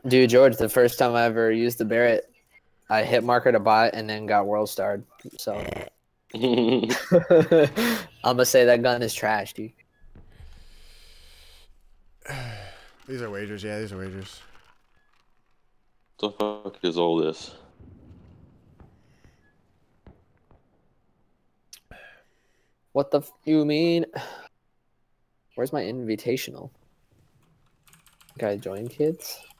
Dude, George, the first time I ever used the Barrett, I hit marker to bot and then got world starred. So I'm gonna say that gun is trash, dude. These are wagers. Yeah, these are wagers. What the fuck is all this? What the you mean? Where's my invitational? Gotta join kids?